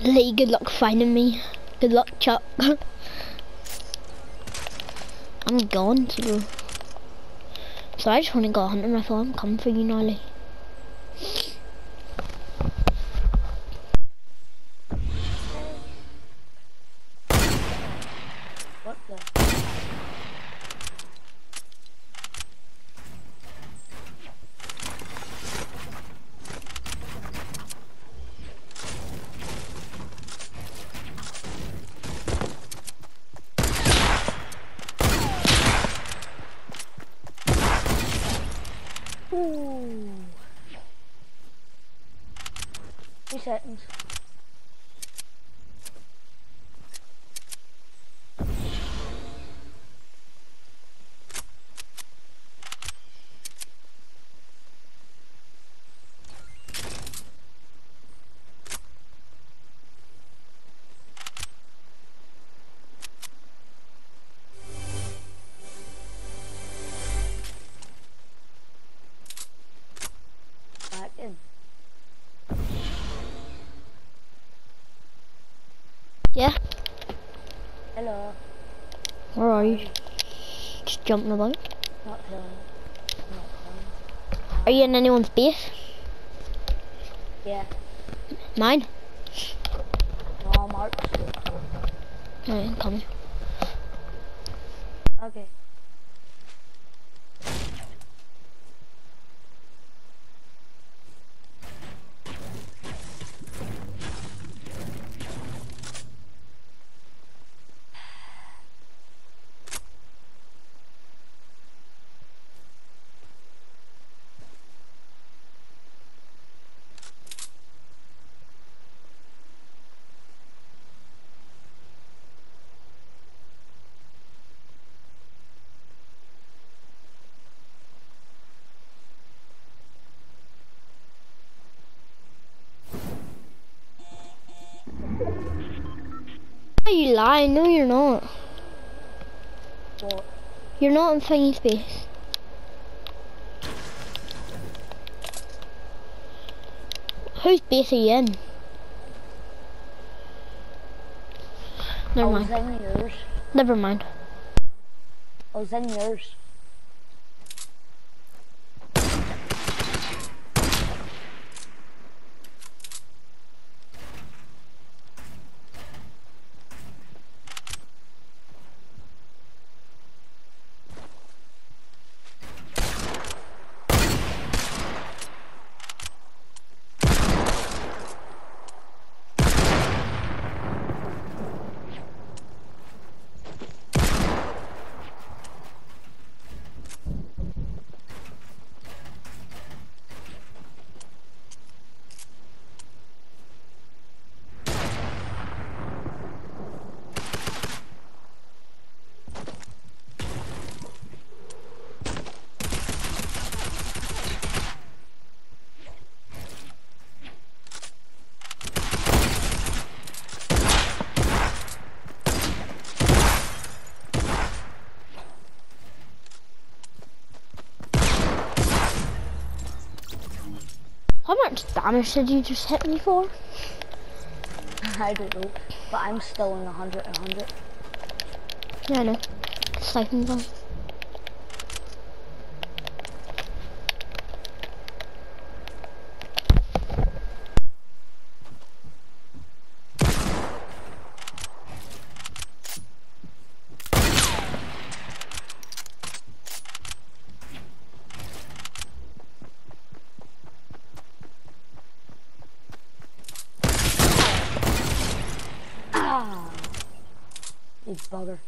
Lee, good luck finding me. Good luck, Chuck. I'm gone, so I just want to go hunting. I thought I'm coming for you now, Lee. What the? Ooh. 3 seconds. Back in. Yeah? Hello. Where are you? Just jumping about. Not telling. Not telling. Are you in anyone's base? Yeah. Mine? No, Mark's. Right, I'm coming. Okay. Why are you lying? No, you're not. What? You're not in Thingy's base. Whose base are you in? Never I was mind. in yours. Never mind. I was in yours. How much damage did you just hit me for? I don't know. But I'm still in 100 and 100. Yeah, I know. Siphon bomb. Ah! You bugger.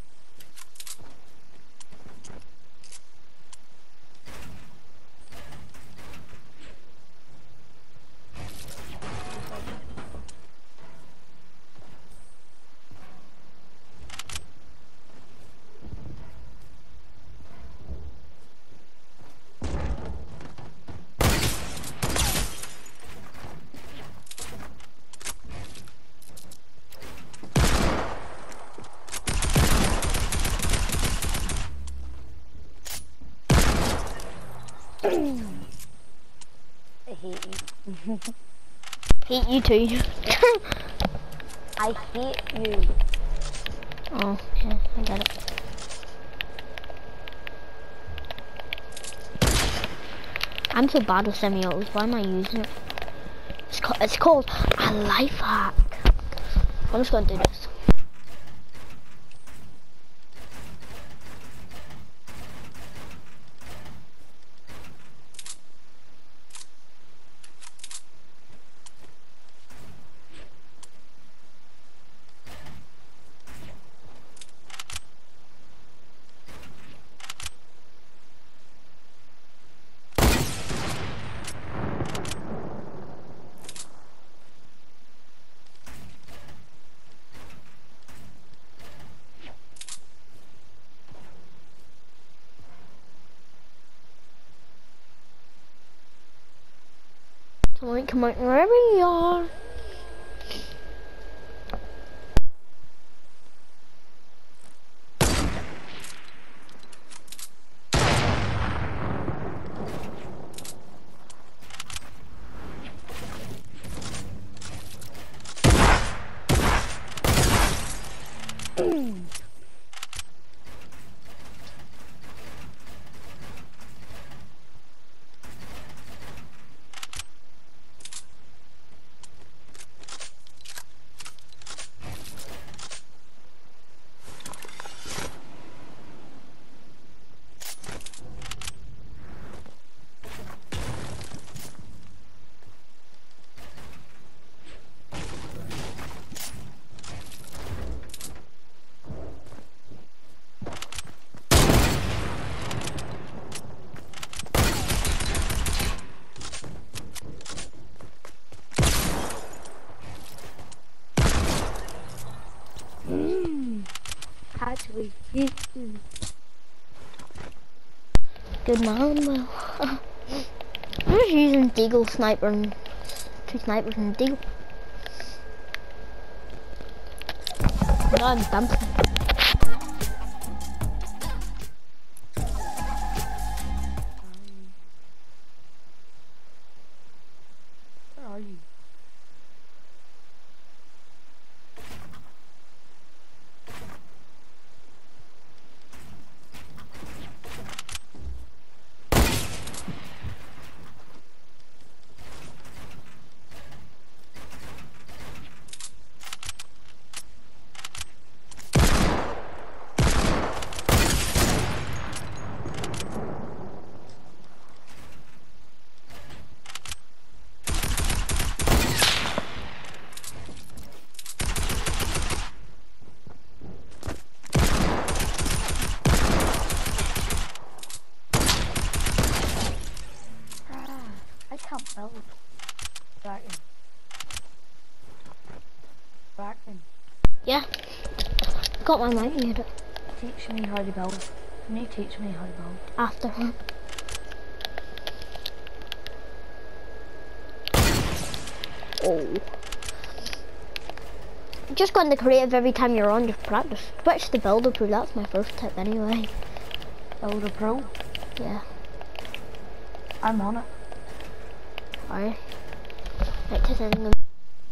I hate you. Hate you too. I hate you. Oh, yeah, I get it. I'm so bad with semi-autos. Why am I using it? It's called a life hack. I'm just gonna do this. Alright, come on, wherever you are. Actually, Good man, well. I'm just using Deagle sniper and 2 snipers and Deagle. No, I'm dancing. where are you? I can't build. Bracken. Yeah. Got my mic muted. Teach me how to build. Can you teach me how to build? After her. Oh. Just go into creative every time you're on, just practice. Switch to Builder Pro, that's my first tip anyway. Builder Pro? Yeah. I'm on it. Alright. Right to send them.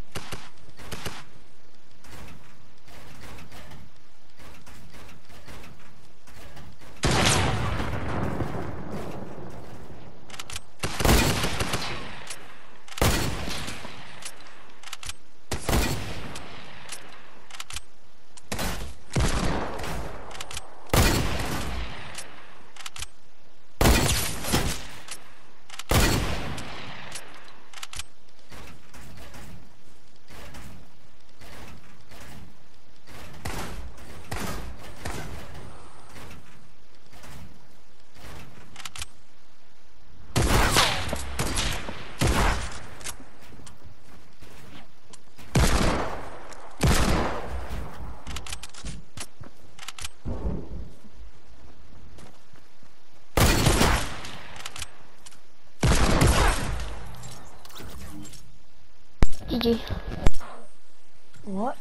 GG. What?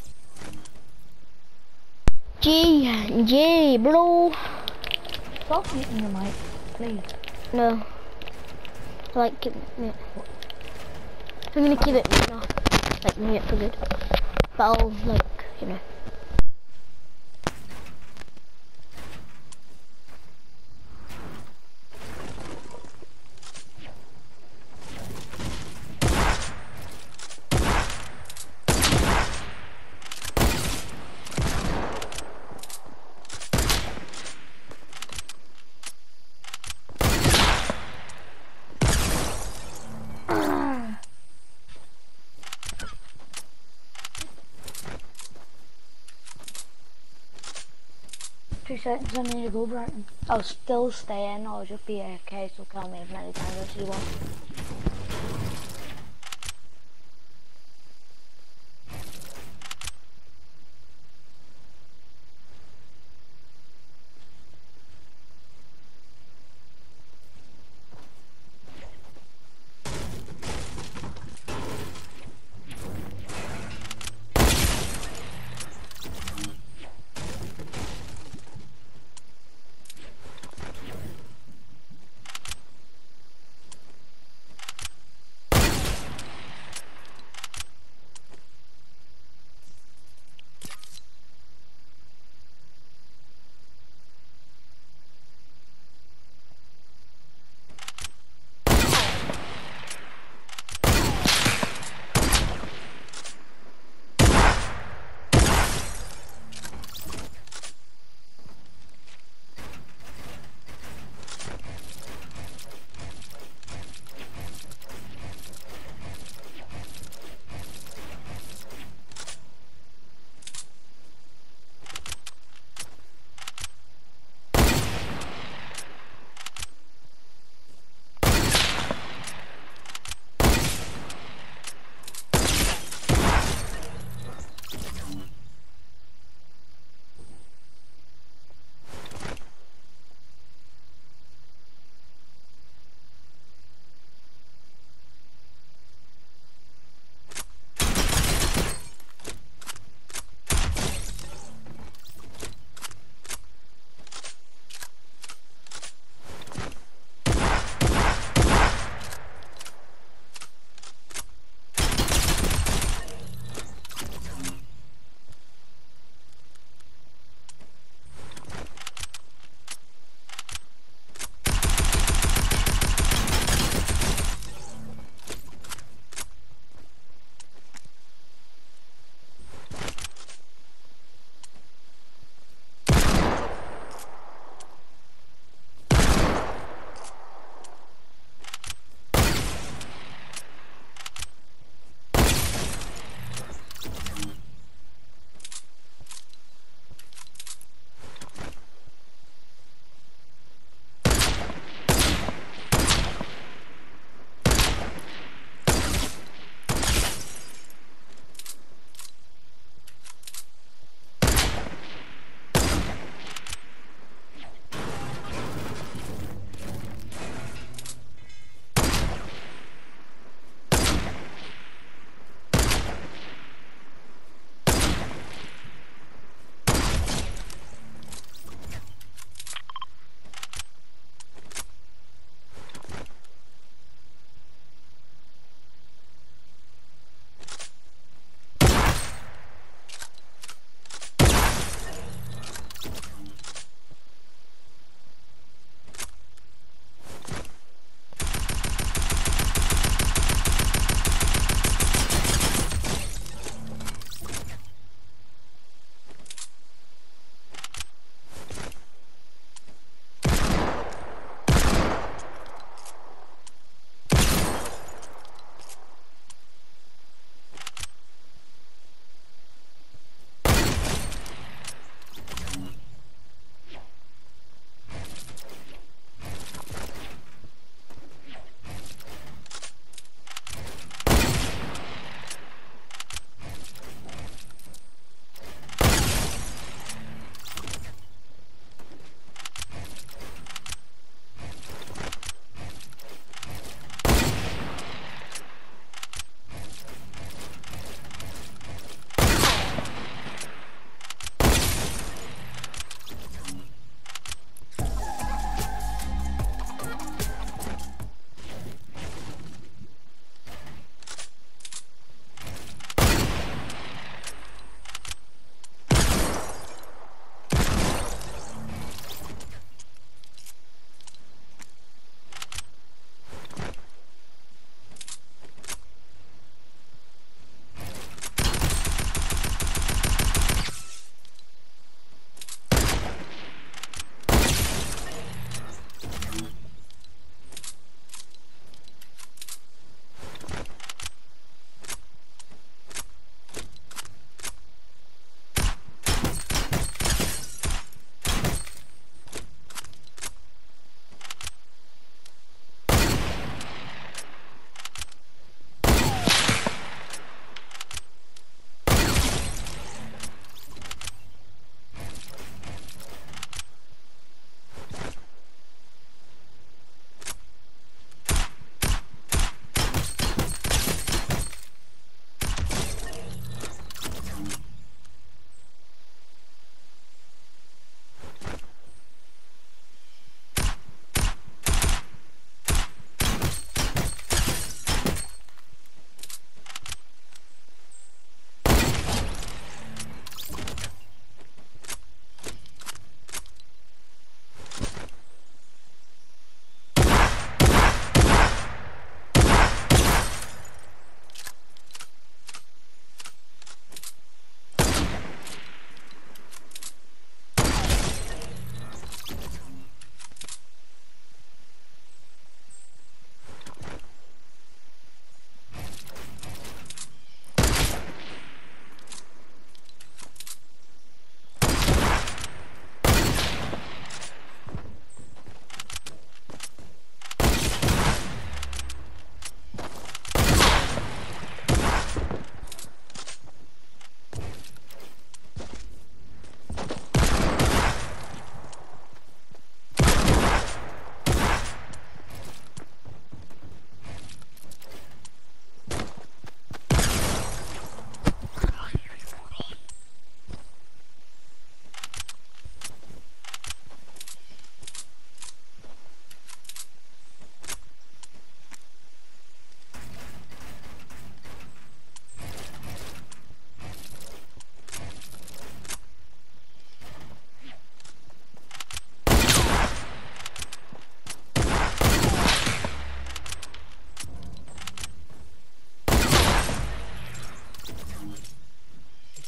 G, bro. Stop muting your mic, please. No. I like keep it mute. I'm gonna keep it mute now. Like mute for good. But I'll, like, you know. Two seconds, I need to go, Brighton. I'll still stay in, I'll just be AFK, so call me as many times as you want.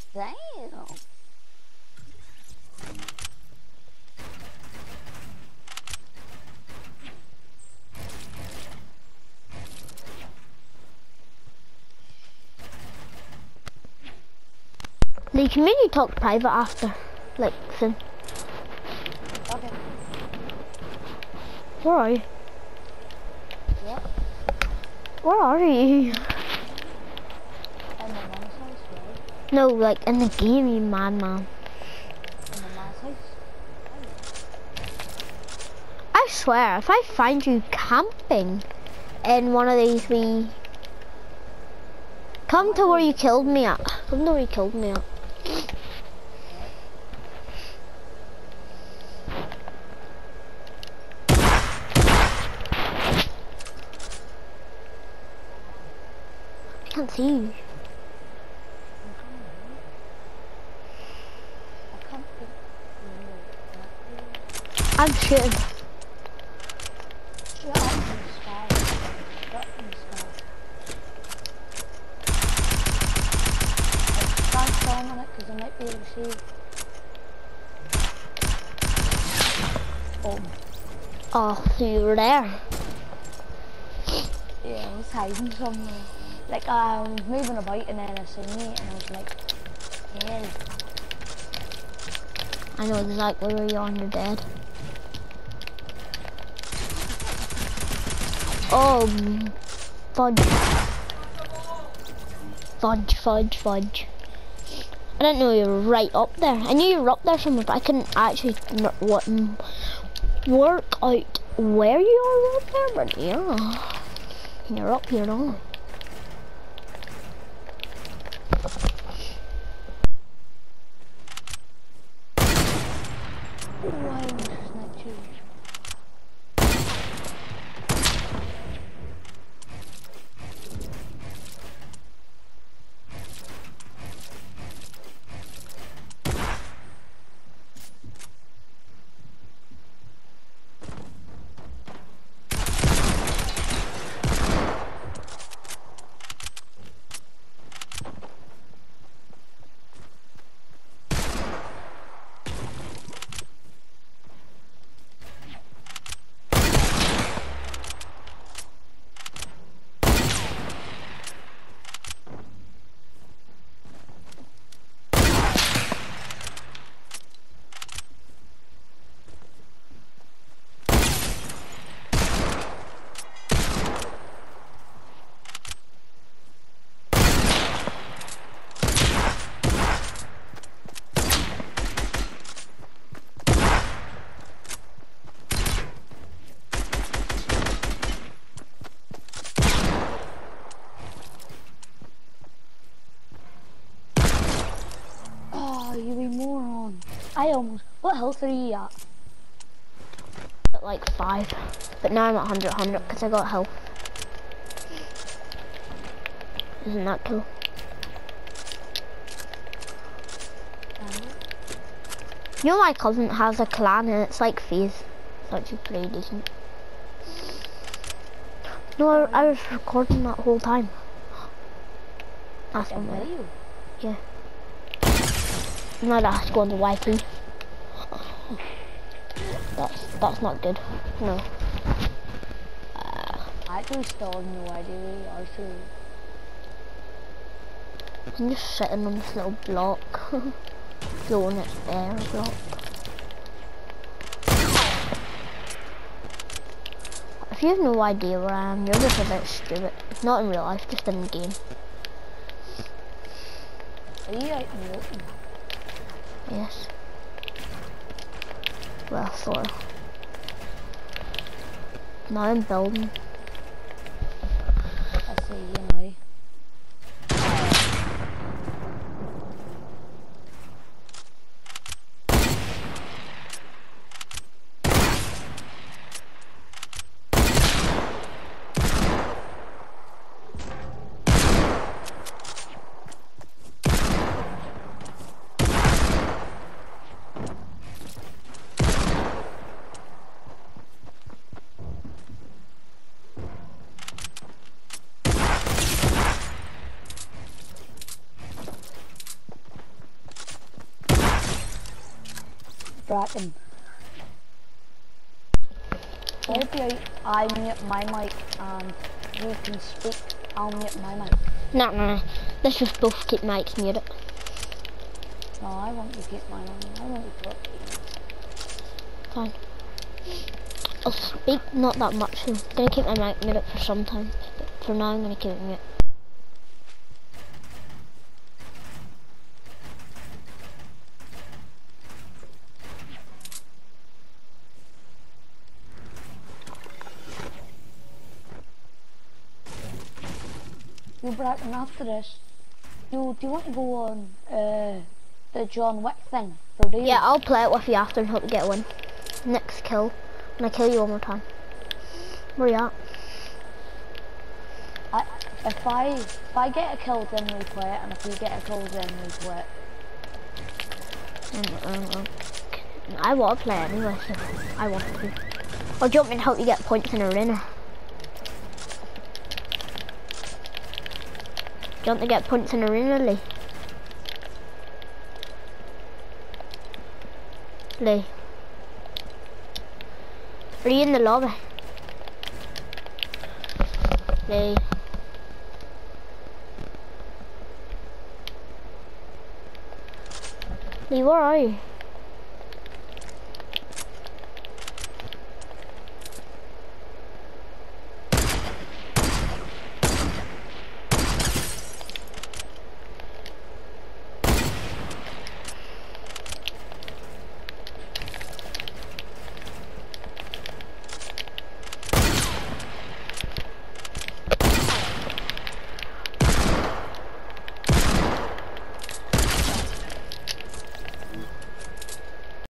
Damn. Lee, can maybe talk private after, like, soon. Okay. Where are you? What? Where are you? In my mom's house, right? No, like in the game, you madman. In my mom's house. I swear, if I find you camping in one of these come to where you killed me at. Come to where you killed me at. I can't see you. I can't think. I'm shooting. Shut up in the sky. Shut up in the sky. Stand strong on it because I might be able to see you. Oh. Oh, so you were there. Yeah, I was hiding somewhere. Like, I was moving about and then I seen you and I was like, hell. I know exactly where you are and you're dead. Oh, fudge. Fudge, fudge, fudge. I didn't know you were right up there. I knew you were up there somewhere, but I couldn't actually work out where you are up there, but yeah. You're up here now. Why was this not you? Oh, you wee moron. I almost. What health are you at? At like 5, but now I'm at 100 because I got health. Isn't that cool? You know my cousin has a clan and it's like FaZe. It's actually pretty decent. No, I was recording that whole time. That's A on video? Yeah. Now that's going to Wi-Fi. That's not good. No. I actually still have no idea where you are, so. I'm just sitting on this little block. Blowing its air block. If you have no idea where I am, you're just a bit stupid. Not in real life, just in the game. Are you out in the open? Yes. Well, sort of. Now I'm building. I see you now. Bracken. Maybe I mute my mic and you can speak. I'll mute my mic. No. Let's just both keep mics muted. No, I want you to keep mine on. I want you to talk to you. Fine. I'll speak not that much. I'm gonna keep my mic muted for some time, but for now I'm gonna keep it muted. You Bracken, after this, do you want to go on the John Wick thing for days? Yeah, I'll play it with you after and hope you get a win. Next kill. When I kill you one more time. Where you at? If I get a kill, then we play it, and if you get a kill, then we play it. I want to play anyway, so I want to. Or do you want me to help you get points in arena? Do you want to get points in arena, Lee? Lee? Are you in the lobby? Lee? Lee, where are you?